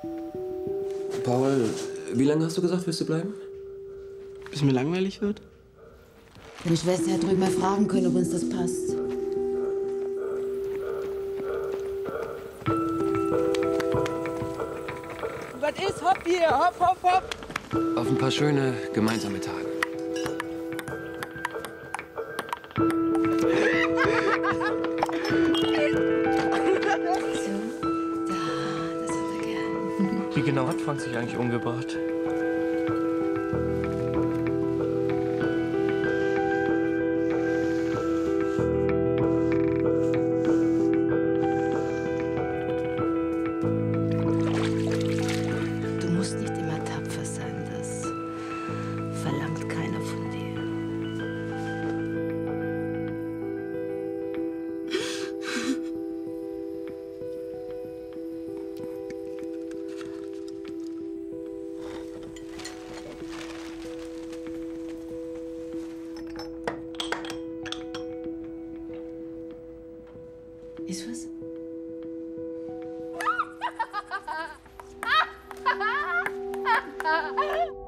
Paul, wie lange hast du gesagt, wirst du bleiben? Bis mir langweilig wird? Deine Schwester hat drüben mal fragen können, ob uns das passt. Was ist? Hopp hier, hopp, hopp, hopp. Auf ein paar schöne gemeinsame Tage. Wie genau hat Frank sich eigentlich umgebracht? Du musst nicht immer tapfer sein, das verlangt keiner von dir. Ist was?